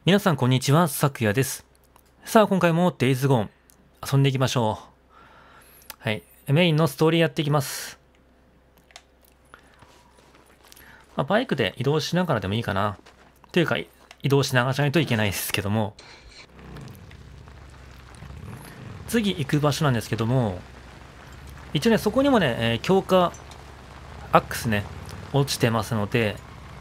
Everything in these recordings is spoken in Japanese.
皆さんこんにちは、さくやです。さあ今回もデイズゴーン遊んでいきましょう。はい、メインのストーリーやっていきます。バイクで移動しながらでもいいかな。というか移動しながらじゃないといけないですけども、次行く場所なんですけども、一応ねそこにもね、強化アックスね落ちてますので、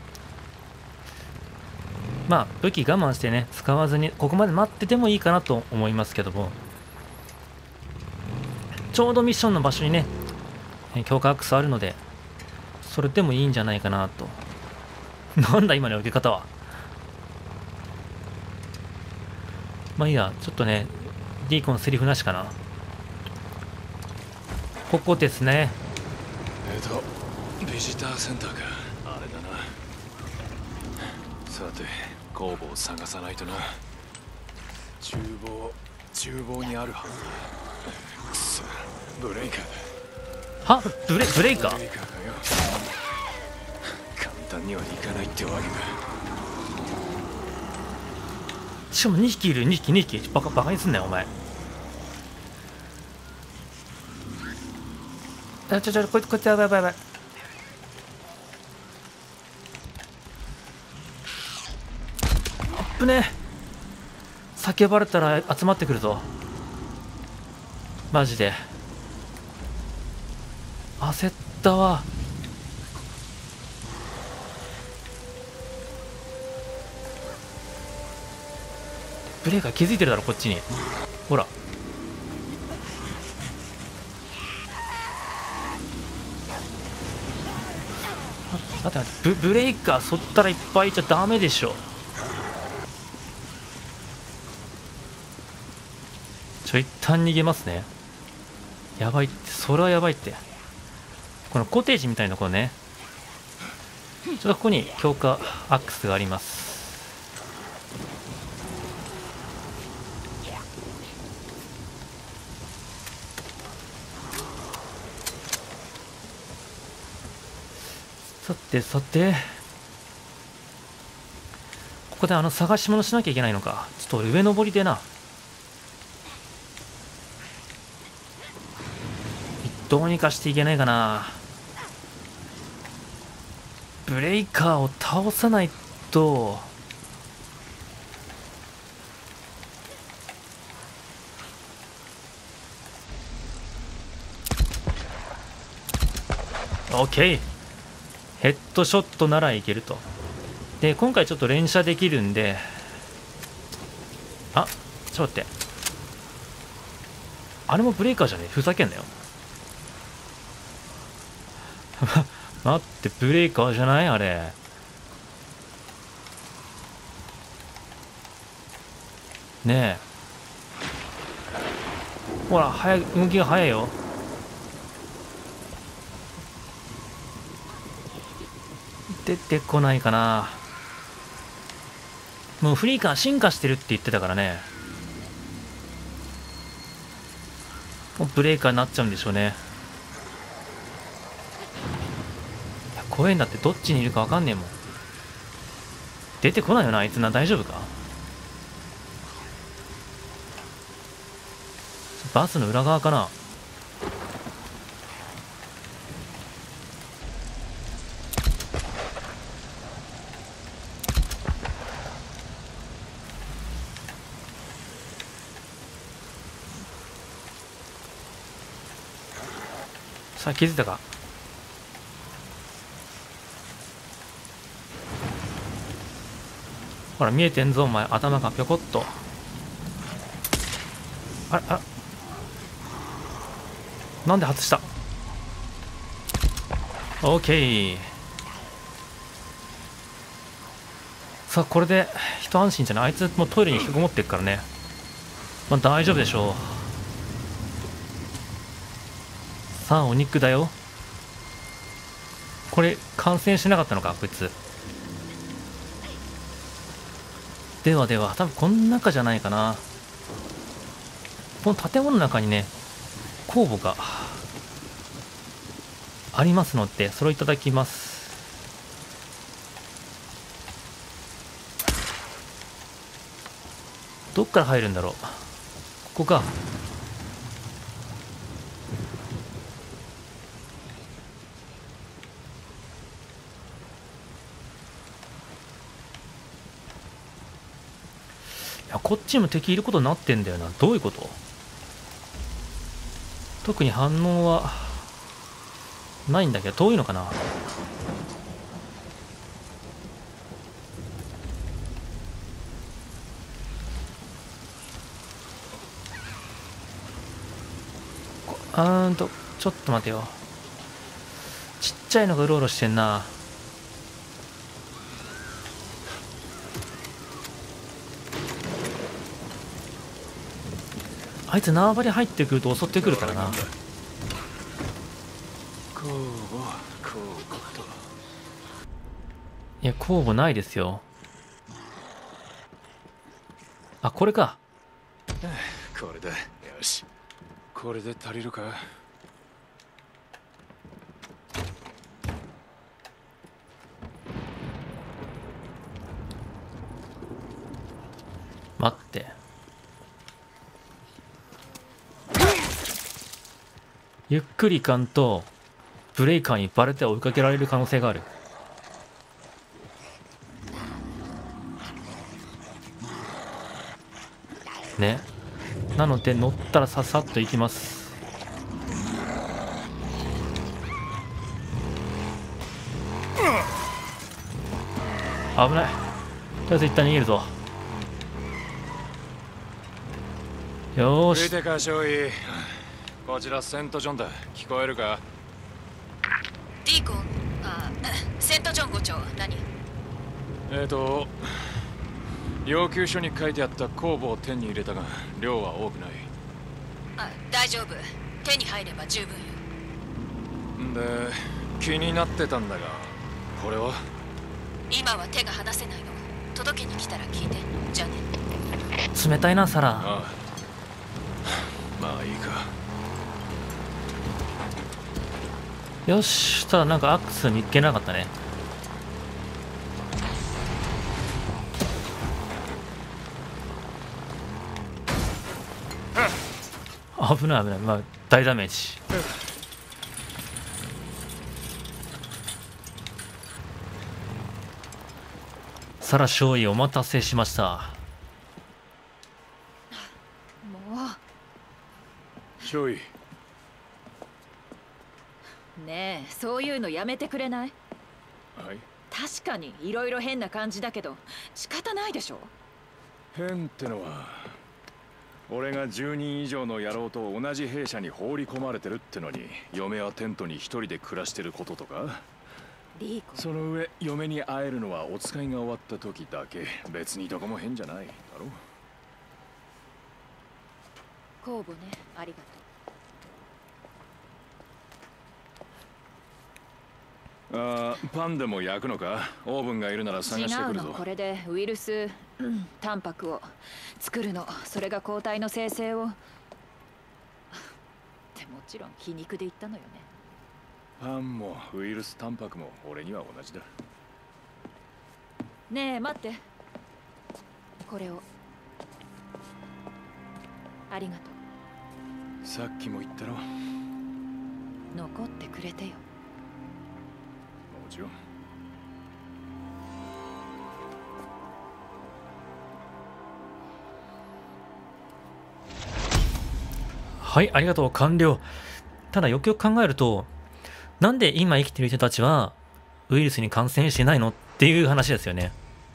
武器我慢してね使わずにここまで待っててもいいかなと思いますけども、ちょうどミッションの場所にね強化アックスあるので、それでもいいんじゃないかなと。なんだ今の受け方は。まあいいや、ちょっとねディーコンセリフなしかな。ここですね。 ビジターセンターか。あれだな。さて工房を探さないとな。厨房にあるはずだ。くそ、ブレイカーだ。 はブレイカーブレイカーかよ。簡単にはいかないってわけか。 しかも2匹いる。2匹バカにすんなよお前。こいつやばい。あっぶねえ。叫ばれたら集まってくるぞマジで。焦ったわ。ブレーカー気づいてるだろこっちに。ほら待ってブレーカーそったらいっぱいいちゃダメでしょ。一旦逃げますね。やばいって、それはやばいって。このコテージみたいなところね、ここに強化アックスがあります。さてここで探し物しなきゃいけないのか。ちょっと上登りでな。どうにかしていけないかな。ブレイカーを倒さないと。オッケー、ヘッドショットならいけると。で今回ちょっと連射できるんで、ちょっと待って、あれもブレイカーじゃねえ、ふざけんなよ。待って、ブレイカーじゃないあれ。ねえ、ほら動きが速いよ。出てこないかな。もうフリーカー進化してるって言ってたからね、もうブレーカーになっちゃうんでしょうね。怖いんだって、どっちにいるか分かんねえもん。出てこないよなあいつな。大丈夫か。バスの裏側かな。さあ気づいたか。ほら見えてんぞお前、頭がぴょこっと。なんで外した。オーケー。さあこれで一安心じゃない。あいつもうトイレに引きこもってっからね、大丈夫でしょう。さあお肉だよ。これ感染しなかったのかこいつ。では多分この中じゃないかな。この建物の中にね工房がありますので、それをいただきます。 どっから入るんだろう。ここか。いや、こっちにも敵いることになってんだよな。どういうこと？特に反応はないんだけど、遠いのかな。ちょっと待てよ。ちっちゃいのがうろうろしてんな。あいつ縄張り入ってくると襲ってくるからな。いや、酵母ないですよ。あ、これか。 これだ。よし、これで足りるか。 待って。ゆっくりいかんとブレイカーにバレて追いかけられる可能性がある。ね。なので乗ったらささっと行きます。危ない。とりあえず一旦逃げるぞ。よーし。 出てか、少尉。こちらセントジョンだ。聞こえるか？ ディーコン、セントジョン5丁、何？ 要求書に書いてあった酵母を手に入れたが、量は多くない。 大丈夫。手に入れば十分よ。 で、気になってたんだが、これは？ 今は手が離せないの。届けに来たら聞いて。じゃあね。 冷たいな、サラ。 ああ、まあいいか。 よし。ただなんかアックス見っけなかったね。危ない危ない。まあ大ダメージ。サラ少尉お待たせしました。 も少尉。 うねえ、そういうのやめてくれない？ はい。 確かにいろいろ変な感じだけど仕方ないでしょ。 変ってのは、俺が10人以上の野郎と同じ兵舎に放り込まれてるってのに、嫁はテントに一人で暮らしてることとか。 リーコ、 その上、嫁に会えるのはお使いが終わった時だけ。別にどこも変じゃないだろ。 酵母ね、ありがとう。 パンでも焼くのか？オーブンがいるなら探してくるぞ。 違うの、これでウイルス、タンパクを作るの。それが抗体の生成を。ってもちろん皮肉で言ったのよね。 パンもウイルスタンパクも俺には同じだ。 ねえ待って、これを。ありがとう。 さっきも言ったろ。も残ってくれてよ。 ちろん。 はい、ありがとう。完了。ただよくよく考えると、なんで今生きてる人たちはウイルスに感染してないのっていう話ですよね。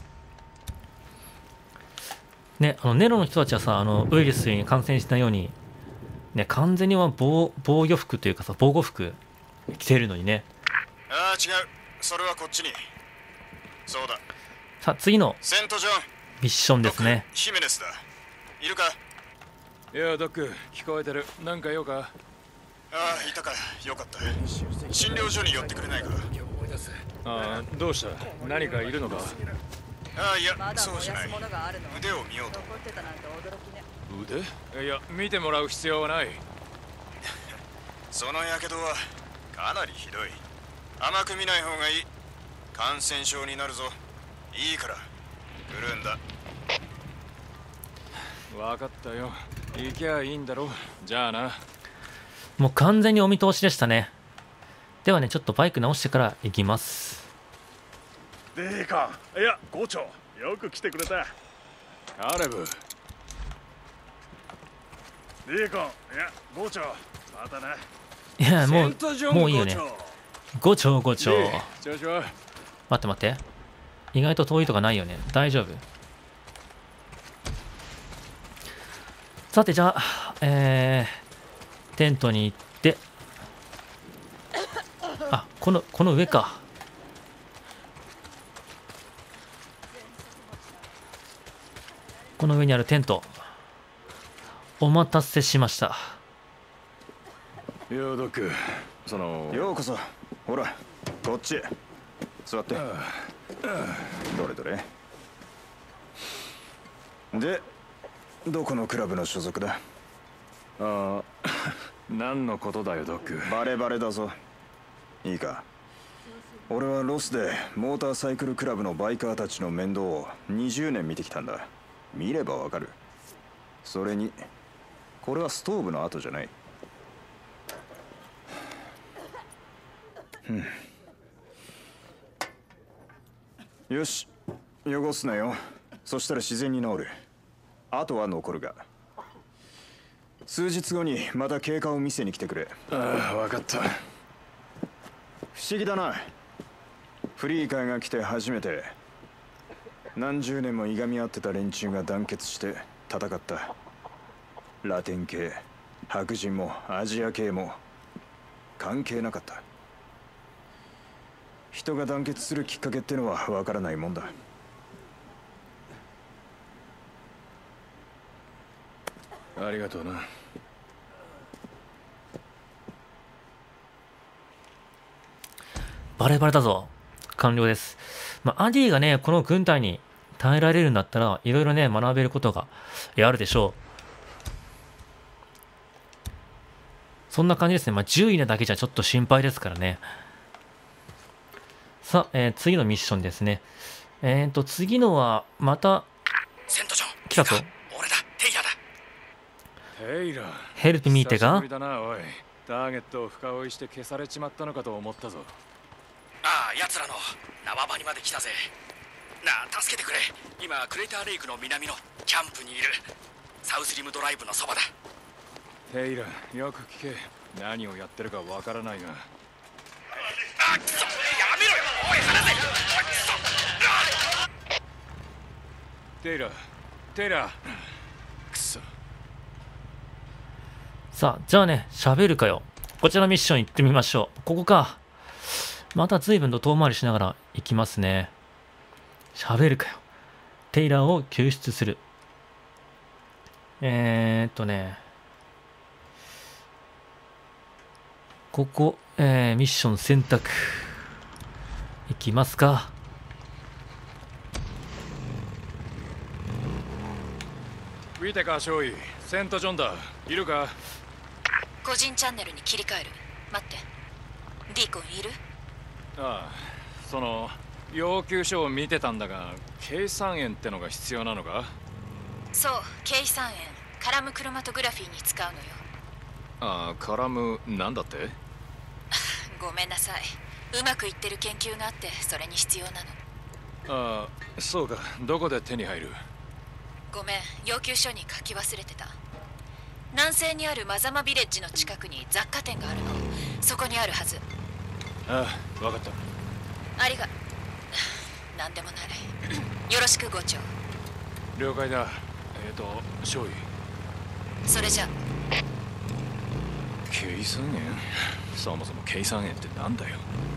ね、ネロの人たちはさ、ウイルスに感染しないように、ね、完全には防御服というかさ、防護服着てるのにね。 ああ、違う。それはこっちに。そうだ。 さあ、次のセントジョン。 ミッションですね。 ヒメネスだ。いるか？ いや、ドック、聞こえてる。なんか用か？ ああ、いたか。よかった。診療所に寄ってくれないか？ ああ、どうした？何かいるのか？ ああ、いや、そうじゃない。腕を見ようと。 腕？いや、見てもらう必要はない。 そのやけどはかなりひどい。甘く見ない方がいい。感染症になるぞ。いいから来るんだ。 分かったよ。行きゃいいんだろ。じゃあな。 もう完全にお見通しでしたね。ではね、ちょっとバイク直してから行きます。 デーカン、いや校長、よく来てくれた。 カレブ。 デーカン、いや校長、またな。 いや、もセントジョンういいよね。ごちょうごちょう。 調子は。 待って待って。意外と遠いとかないよね。大丈夫。さて、じゃあ、テントに行って、あ、この上か。この上にあるテント。お待たせしました。 よドック、 ようこそ。ほら、こっちへ座って。どれどれ。で、どこのクラブの所属だ？ ああ、何のことだよドック。 バレバレだぞ。いいか、俺はロスでモーターサイクルクラブのバイカーたちの面倒を20年見てきたんだ。見ればわかる。それにこれはストーブの跡じゃない。よし、汚すなよ。そしたら自然に治る。あとは残るが、数日後にまた経過を見せに来てくれ。 ああ、分かった。 不思議だな。フリーカーが来て初めて何十年もいがみ合ってた連中が団結して戦った。ラテン系、白人もアジア系も関係なかった。人が団結するきっかけってのはわからないもんだ。 ありがとうな。 バレバレだぞ。完了です。まあ、アディがね、この軍隊に耐えられるんだったら、いろいろね、学べることがあるでしょう。そんな感じですね。まあ、10位なだけじゃちょっと心配ですからね。さあ、次のミッションですね。次のは、また、 セントジョン、 来たぞ。 俺だ、テイラだ。 テイラー。 ヘルプミーテが久しぶりだな、おい。ターゲットを深追いして消されちまったのかと思ったぞ。 ああ、奴らの縄場にまで来たぜ。なあ、助けてくれ。今クレーターレイクの南のキャンプにいる。サウスリムドライブのそばだ。 テイラー、よく聞け。何をやってるかわからないが。 あ、くそ、やめろよ。おい、離せ。おい、くそ。 テイラー、テイラー。くそ。 さあ、じゃあね、喋るかよ。こちらのミッション行ってみましょう。ここか。また随分と遠回りしながら行きますね。喋るかよ。テイラーを救出する。ここ、ミッション選択。いきますか。 見てか、少尉。セントジョンだ。いるか？ 個人チャンネルに切り替える。待って、ディーコンいる？ ああ、要求書を見てたんだが、計算円ってのが必要なのか？ そう、計算円、カラムクロマトグラフィーに使うのよ。 ああ、カラム、なんだって？ ごめんなさい。うまくいってる研究があって、それに必要なの。 ああ、そうか。どこで手に入る？ ごめん、要求書に書き忘れてた。南西にあるマザマビレッジの近くに雑貨店があるの。そこにあるはず。 ああ、わかった。 ありがなんでもない。よろしく、ご長。 了解だ。少尉。 それじゃ。 計算円？そもそも計算円ってなんだよ。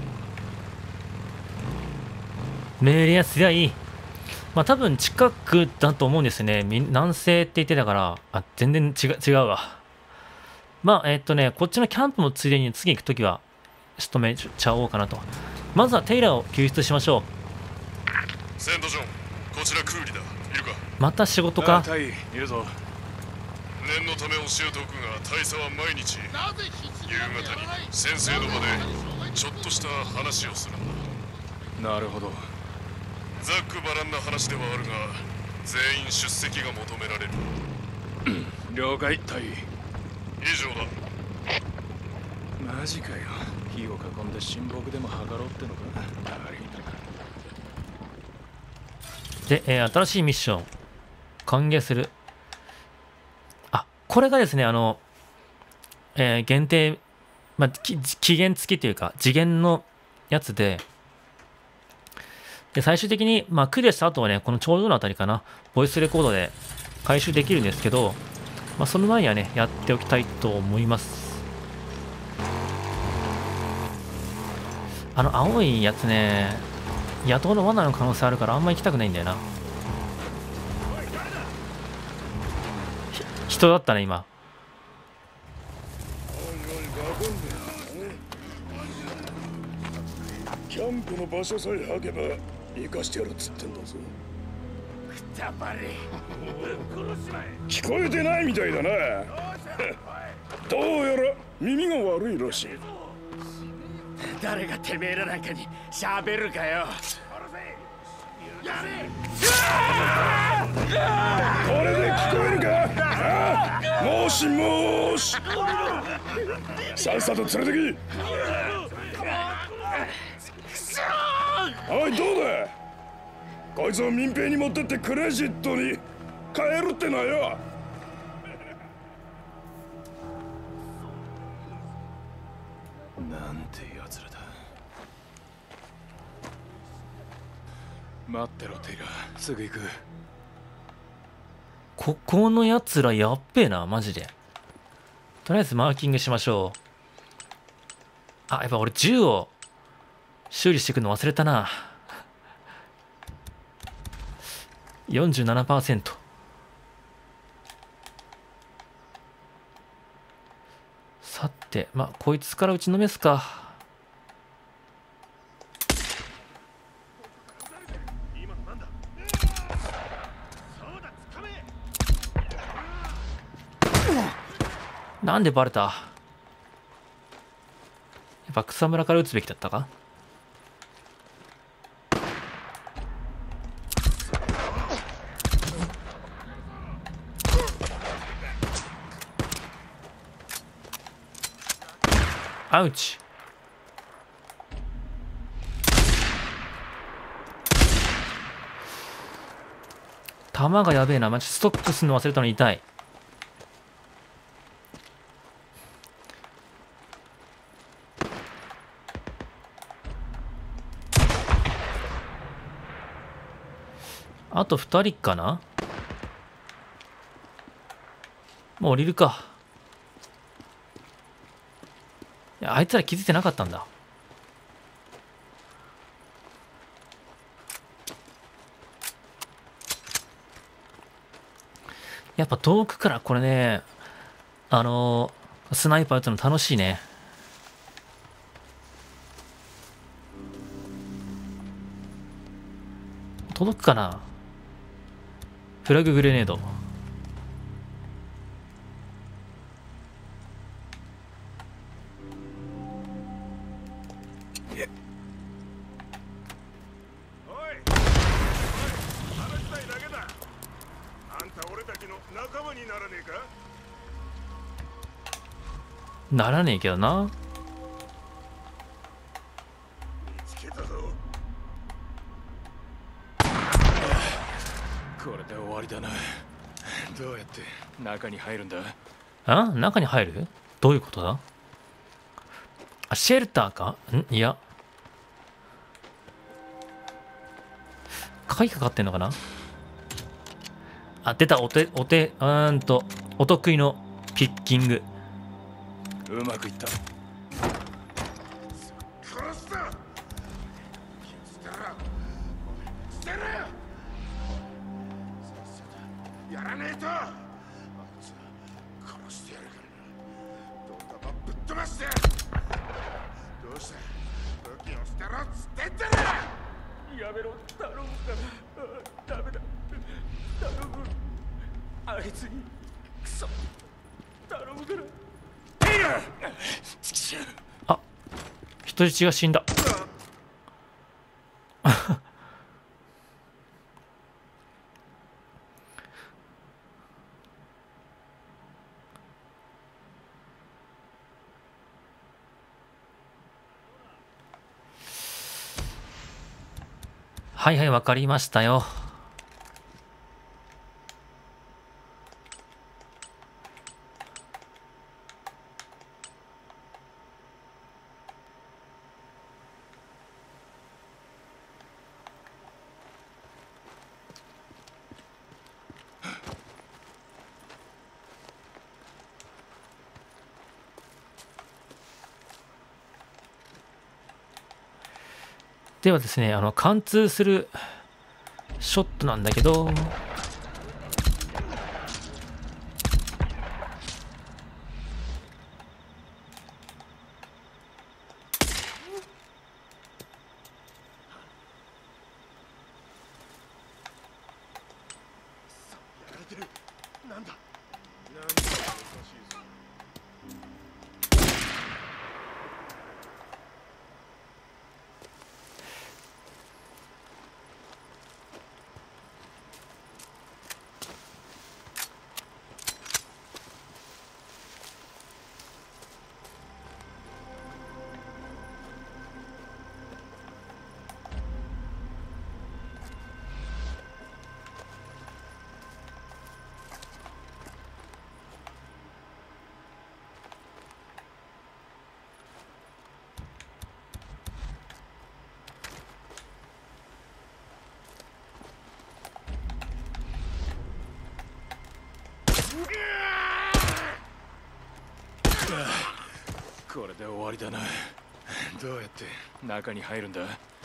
命令やすりゃいい。まあ多分近くだと思うんですね。南西って言ってたから、あ、全然違うわ。まあこっちのキャンプもついでに次行くときは仕留めちゃおうかなと。まずはテイラーを救出しましょう。 セントジョン、こちらクーリだ。いるか？ また仕事か？ タイ、いるぞ。 念のため教えておくが、大佐は毎日夕方に先生の場でちょっとした話をするんだ。 なるほど。 ざっくばらんな話ではあるが、全員出席が求められる。 了解隊員。 以上だ。 マジかよ。火を囲んで親睦でも図ろうってのか。悪いな。 で、新しいミッション歓迎する。あ、これがですね、限定、まあ、期限付きというか次元のやつで、最終的に、まあ、クリアした後はね、この頂上のあたりかな、ボイスレコードで回収できるんですけど、まあ、その前にはね、やっておきたいと思います。青いやつね、野党の罠の可能性あるからあんま行きたくないんだよな。人だったね、今。 キャンプの場所さえ吐けば生かしてやるっつってんだぞ。聞こえてないみたいだな。どうやら耳が悪いらしい。 誰がてめえらなんかに喋るかよ。 これで聞こえるか。もしもし。さっさと連れてき。おい、どうだ。こいつを民兵に持ってってクレジットに変えるってのはよ。 なんてやつらだ。待ってろテイラー、すぐ行く。 ここのやつらやっべえな、マジで。とりあえずマーキングしましょう。あ、やっぱ俺銃を修理してくるの忘れたな。47%。さて、まあ、こいつから打ちのめすか。なんでバレた？やっぱ草むらから撃つべきだったか？アウチ。弾がやべえな。マジストックするの忘れたの痛い。あと2人かな。もう降りるか。いや、あいつら気づいてなかったんだ。やっぱ遠くからこれね、スナイパー撃つの楽しいね。届くかな。フラググレネード。ならねえけどな。 これで終わりだな。どうやって中に入るんだ？ あ、中に入る？どういうことだ？あ、シェルターか？いや。鍵かかってんのかな？あ、出た。お得意のピッキング。 うまくいった。 やらねえとあいつ殺してやるからな。どんなぶっ飛ばしてどうした武器を捨てろっつってんだろ。 やめろ、頼むからダメだ、頼む、あいつにクソ頼むから。 あ、人質が死んだ。 はいはい、わかりましたよ。ではですね、貫通するショットなんだけど、 やられてる。なんだ。 これで終わりだな。どうやって中に入るんだ？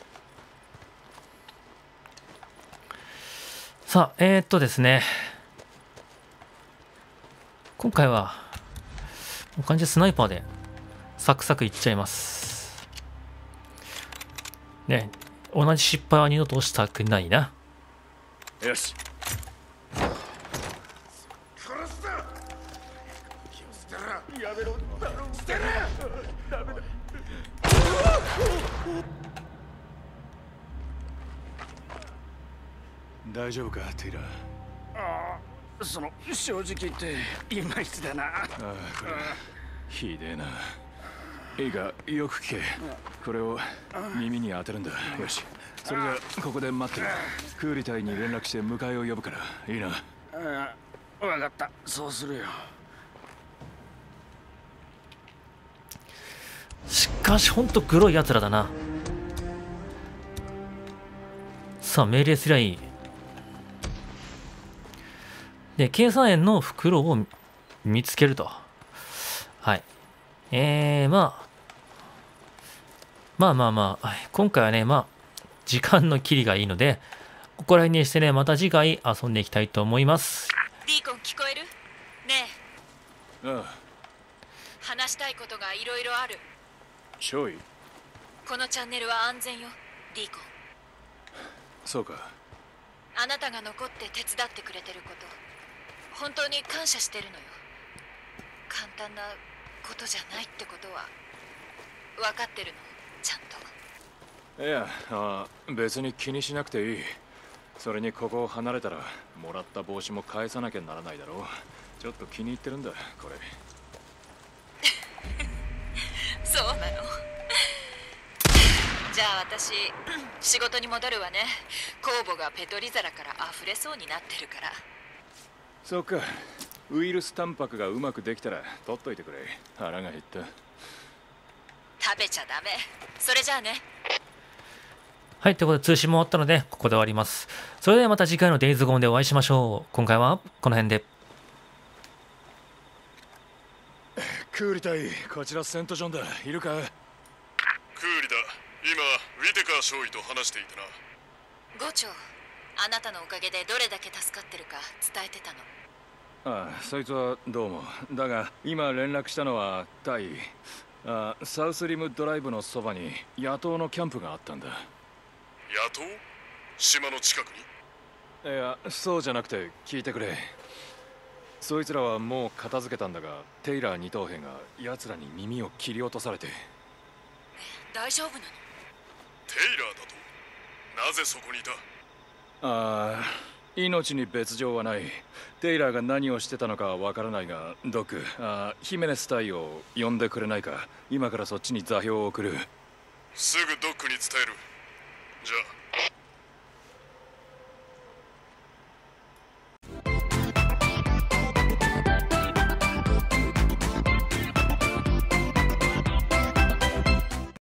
さあ、ですね、今回はもう完全にスナイパーでサクサクいっちゃいますね。同じ失敗は二度としたくないな。 よし。 殺すぞ。気を捨てろ。やめろ。捨てろ。ダメだ。 大丈夫か、テイラー。 正直言っていまいちだな。 ああ、これひでえな。いいか、よく聞け。これを耳に当てるんだ。よし、それじゃここで待ってる。クーリ隊に連絡して迎えを呼ぶからいいな。 わかった、そうするよ。 しかしほんとグロいやつらだな。さあ、命令すりゃいい。で、計算円の袋を見つけると。はい。まあ、今回はね、時間の切りがいいので、ここら辺にしてね、また次回遊んでいきたいと思います。 ディーコン聞こえる？ねえ、 ああ、 話したいことがいろいろある。 ちょい。 このチャンネルは安全よ、ディーコン。 そうか。 あなたが残って手伝ってくれてること、本当に感謝してるのよ。簡単なことじゃないってことは分かってるの、ちゃんと。 いや、別に気にしなくていい。それにここを離れたらもらった帽子も返さなきゃならないだろう。ちょっと気に入ってるんだ、これ。 そうなの。じゃあ私仕事に戻るわね。酵母がペトリ皿から溢れそうになってるから。 そっか。ウイルスタンパクがうまくできたら取っといてくれ。腹が減った。 食べちゃダメ。それじゃあね。 はい、ということで通信も終わったので、ここで終わります。それではまた次回のデイズゴーンでお会いしましょう。今回はこの辺で。 クーリ隊、こちらセントジョンだ。いるか？ クーリだ。今ウィテカー少尉と話していたな。 伍長、あなたのおかげでどれだけ助かってるか伝えてたの。 ああ、そいつはどうも。だが今連絡したのはタイ。サウスリムドライブのそばに野党のキャンプがあったんだ。 野党？島の近くに？ いや、そうじゃなくて聞いてくれ。そいつらはもう片付けたんだが、テイラー二等兵が奴らに耳を切り落とされて。 大丈夫なの？ テイラーだと？なぜそこにいた？ 命に別状はない。テイラーが何をしてたのかわからないが、ドック、ヒメネス隊を呼んでくれないか。今からそっちに座標を送る。 すぐドックに伝える。じゃあ。